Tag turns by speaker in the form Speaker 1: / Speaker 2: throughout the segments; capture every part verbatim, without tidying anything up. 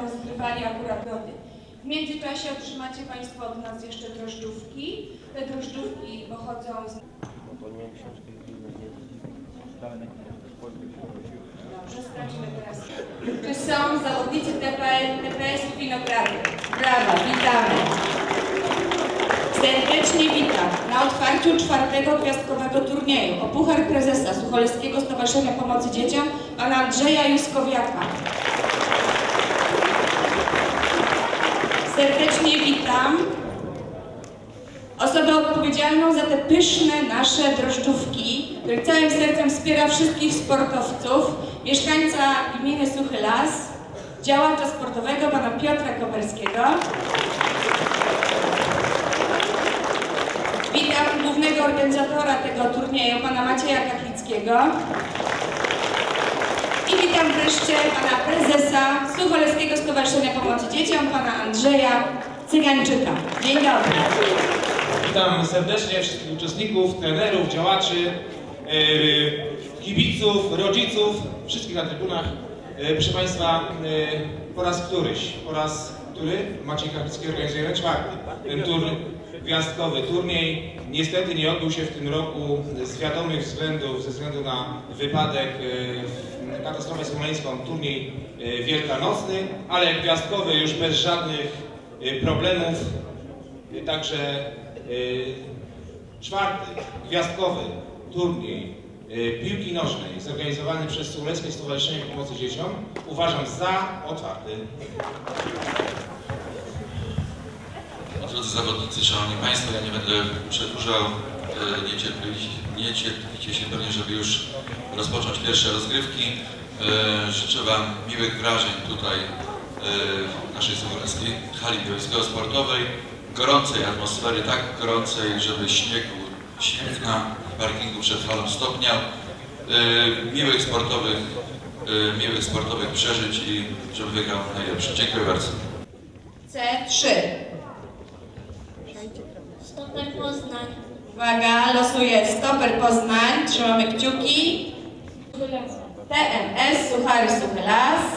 Speaker 1: rozgrywali akurat lody. W międzyczasie otrzymacie Państwo od nas jeszcze drożdżówki. Te drożdżówki pochodzą z... Dobrze, sprawdzimy teraz. Czy są zawodnicy T P S Winogrady? Brawa, witamy. Serdecznie witam na otwarciu czwartego gwiazdkowego turnieju o Puchar Prezesa Sucholeckiego Stowarzyszenia Pomocy Dzieciom pana Andrzeja Juskowiaka. Serdecznie witam osobę odpowiedzialną za te pyszne nasze drożdżówki, który całym sercem wspiera wszystkich sportowców, mieszkańca gminy Suchy Las, działacza sportowego pana Piotra Koperskiego. Witam głównego organizatora tego turnieju, pana Macieja Kachlickiego. I witam wreszcie pana prezesa Sucholeckiego Stowarzyszenia Pomocy Dzieciom, pana Andrzeja Cygańczyka. Dzień dobry.
Speaker 2: Witam serdecznie wszystkich uczestników, trenerów, działaczy, yy, kibiców, rodziców, wszystkich na trybunach. Yy, proszę Państwa, yy, po raz któryś, po raz który Maciej Kachlicki organizuje czwarty. Ten tur, gwiazdkowy turniej niestety nie odbył się w tym roku z wiadomych względów, ze względu na wypadek, yy, katastrofę smoleńską, turniej yy, wielkanocny, ale gwiazdkowy już bez żadnych yy, problemów. Yy, także Yy, czwarty gwiazdkowy turniej yy, piłki nożnej zorganizowany przez Sucholeckie Stowarzyszenie Pomocy Dzieciom uważam za otwarty.
Speaker 3: Drodzy zawodnicy, szanowni Państwo, ja nie będę przedłużał, yy, niecierpliwicie, niecierpliwicie się pewnie, żeby już rozpocząć pierwsze rozgrywki. Yy, życzę Wam miłych wrażeń tutaj yy, w naszej sucholeckiej hali białegosportowej. Gorącej atmosfery, tak gorącej, żeby śniegu, śnieg na parkingu przed halą stopniał, yy, miłych sportowych, yy, miłych sportowych przeżyć i żeby wygrał najlepszy. Dziękuję bardzo.
Speaker 1: C trzy.
Speaker 4: Stoper Poznań.
Speaker 1: Uwaga, losuje Stoper Poznań, trzymamy kciuki. T M S Suchary Suchy Las.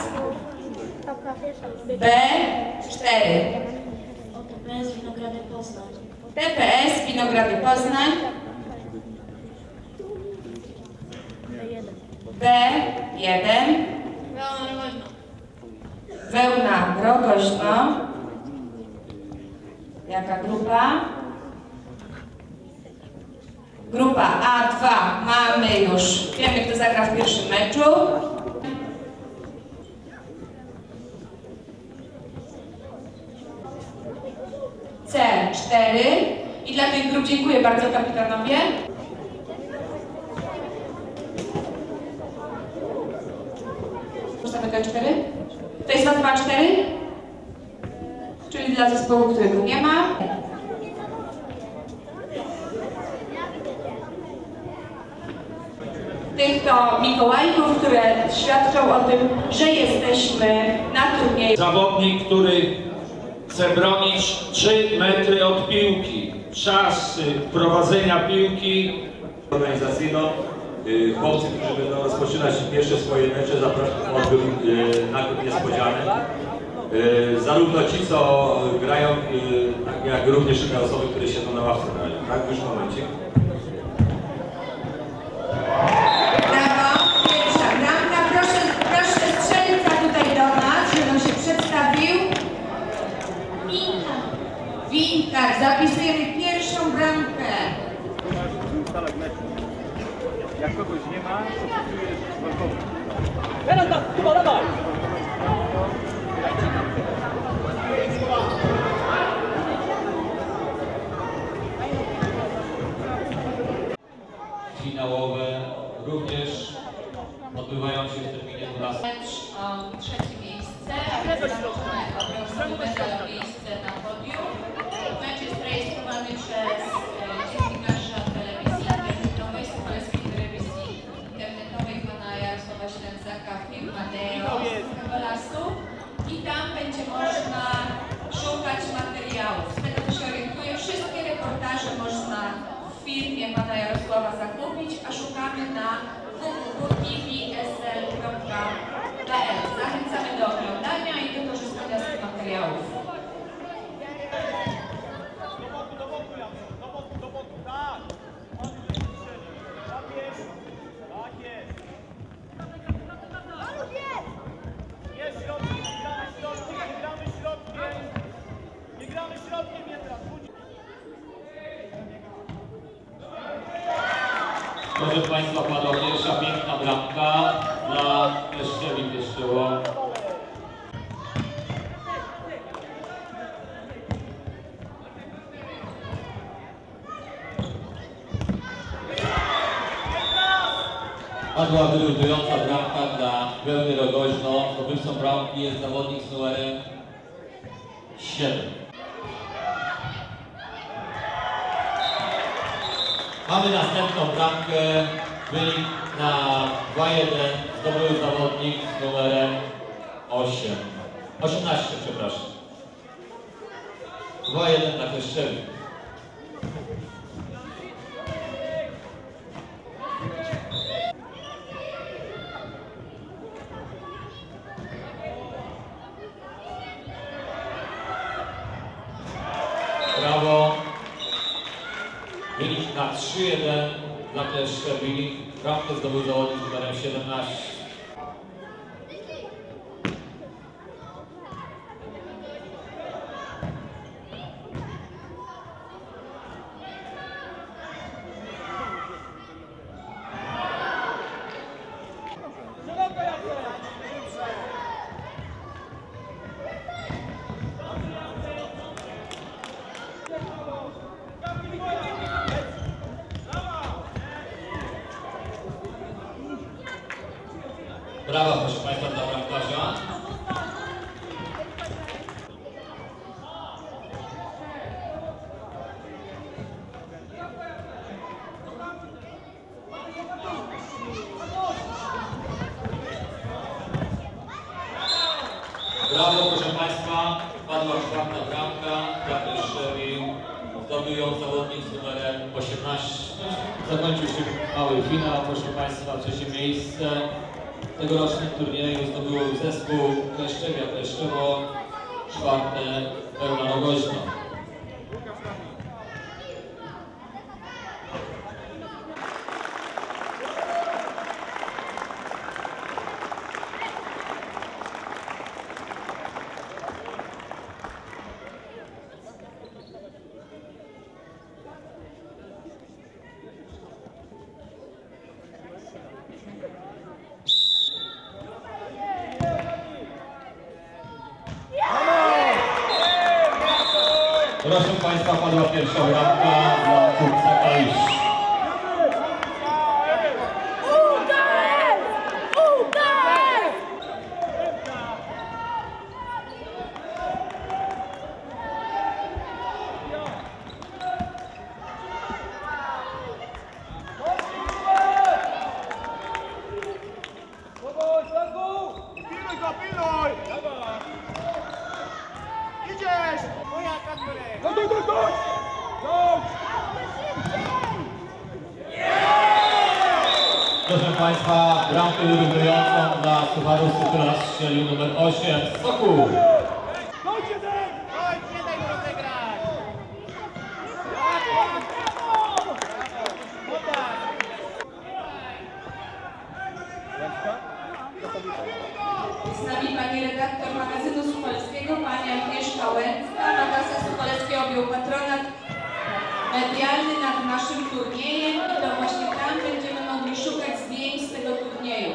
Speaker 1: B cztery.
Speaker 4: T P S Winogrady Poznań.
Speaker 1: T P S Winogrady Poznań. B jeden. Wełna Rogoźno. Jaka grupa? Grupa A dwa mamy już. Wiemy, kto zagra w pierwszym meczu. C cztery. I dla tych grup dziękuję bardzo kapitanowie. Postawę K cztery. To jest dwa cztery? Czyli dla zespołu, którego nie ma. Tych to Mikołajków, które świadczą o tym, że jesteśmy na turnieju.
Speaker 5: Zawodnik, który chce bronić trzy metry od piłki. Czas prowadzenia piłki
Speaker 6: organizacyjną. Chłopcy, którzy będą rozpoczynać pierwsze swoje mecze, zapraszam, odbył nagrób niespodzianek. Zarówno ci, co grają, jak również inne osoby, które siedzą na ławce. Tak, już momencik.
Speaker 1: Brawo, pierwsza bramka. Proszę, proszę strzelca tutaj do nas, żeby on się przedstawił.
Speaker 4: Winka.
Speaker 1: Winka, zapisujemy pierwszą bramkę.
Speaker 7: Jak kogoś nie ma, to czujesz walkowy. Teraz tak, chyba dawaj!
Speaker 5: finałowe również odbywają się w terminie dwunastym.
Speaker 8: Mecz o trzecie miejsce, a więc zobaczymy o brązowy medal o miejsce na podium. Mecz jest rejestrowany przez dziennikarzy telewizji internetowej, Sucholeckiej Telewizji Internetowej pana Jarosława Ślęzaka, firma Neo z Lasu. I tam będzie można szukać materiałów. Z tego co się orientuję, wszystkie reportaże można w firmie pana Jarosława zakupić, a szukamy na w w w kropka i w s l kropka p l. Zachęcamy do oglądania i wykorzystania
Speaker 5: Proszę Państwa, padła pierwsza piękna bramka dla Kleszczewi Pieszczoło. Padła wyrównująca bramka dla Wełny Rogoźno. Zdobywcą bramki jest zawodnik z numerem siedem. Mamy następną bramkę. Wynik na dwa jeden zdobył zawodnik z numerem osiem. osiemnaście, przepraszam. dwa jeden dla Kleszczewi. Brawo. Wynik na trzy jeden dla Kleszczewi. Bramkę zdobył zawodnik z numerem siedemnaście. Brawa, proszę Państwa, dla bramkarza. Brawo, proszę Państwa, padła czwarta bramka dla Kleszczewi. Zdobył ją zawodnik z numerem osiemnaście. Zakończył się mały finał, proszę Państwa, trzecie miejsce. W tegorocznym turnieju zdobył zespół Kleszczewia Kleszczewo, czwarte Wełna Rogoźno. Proszę Państwa, padła pierwsza bramka dla Kupca Kalisz. Proszę Państwa, bramkę wyrównującą dla Sucharów Suchlas strzelił numer osiem, Sokół.
Speaker 1: Z nami pani redaktor magazynu Suchalskiego, pani Agnieszka Łęcka. Magazyn Suchalski objął patronat medialny nad naszym turniejem i to właśnie tam będziemy mogli szukać zdjęć z tego turnieju.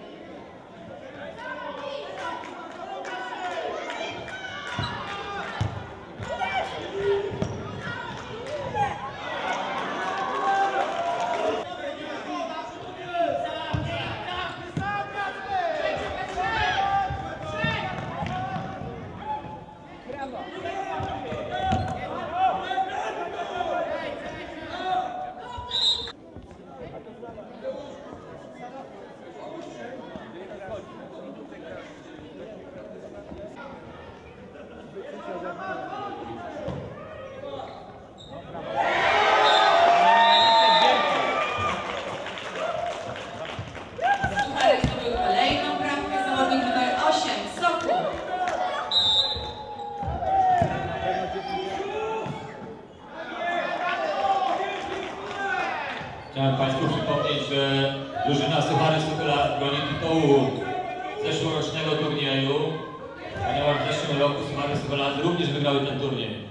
Speaker 5: Chciałem Państwu przypomnieć, że drużyna Suchary Suchlas broni tytułu zeszłorocznego turnieju, ponieważ w zeszłym roku Suchary Suchlas również wygrały ten turniej.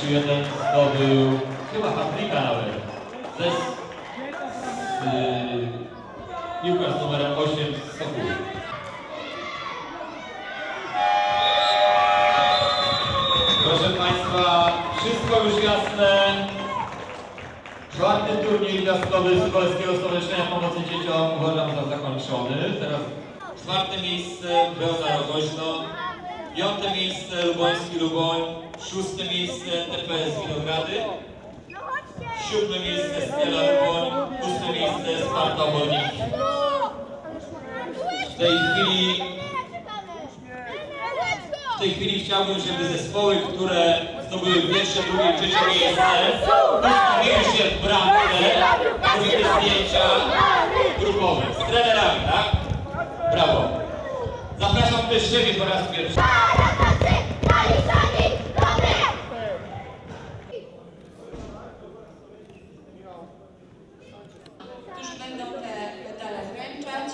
Speaker 5: jeden zdobył chyba hat-tricka nawet. To jest yy, piłkarz z numerem osiem z Sokół. Proszę Państwa, wszystko już jasne. Czwarty turniej gwiazdkowy Suwalskiego Stowarzyszenia Pomocy Dzieciom uważam za zakończony. Teraz czwarte miejsce Bełna Rogoźno, piąte miejsce Luboński Luboń, szóste miejsce T P S Winogrady, siódme miejsce Stela Luboń, ósme miejsce Sparta Oborniki. W tej chwili W tej chwili chciałbym, żeby zespoły, które zdobyły pierwsze, drugie, trzecie miejsce, ustawiły się w bramce, robiły zdjęcia grupowe z trenerami, tak? Brawo. Zapraszam Pyszczyki po raz pierwszy.
Speaker 1: Którzy będą te medale wręczać,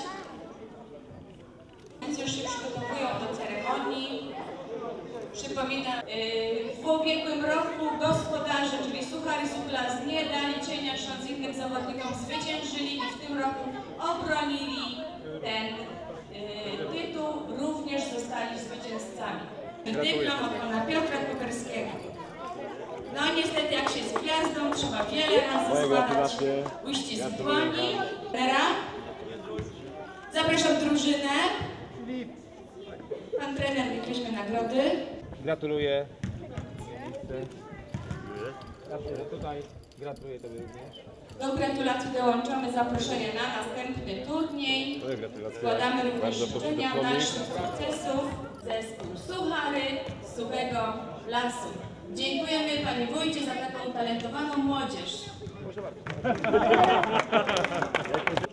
Speaker 1: więc już się przygotowują do ceremonii. Przypominam, yy, w ubiegłym roku gospodarze, czyli Suchary Suchlas, nie dali cienia sząc innym zawodnikom, zwyciężyli i w tym roku obronili ten yy, tytuł, również zostali zwycięzcami. Dyplom od pana Piotra Koperskiego. No niestety jak się z gwiazdą, trzeba wiele razy składać uścisk dłoni. Zapraszam drużynę. Pan trener niech weźmie nagrody.
Speaker 7: Gratuluję. Gratuluję tutaj. Gratuluję Tobie również.
Speaker 1: Do gratulacji dołączamy zaproszenie na następny turniej. Składamy również życzenia dalszych sukcesów. Zespół Suchary z Suchego Lasu. Dziękujemy Panie Wójcie za taką utalentowaną młodzież.
Speaker 7: Proszę bardzo.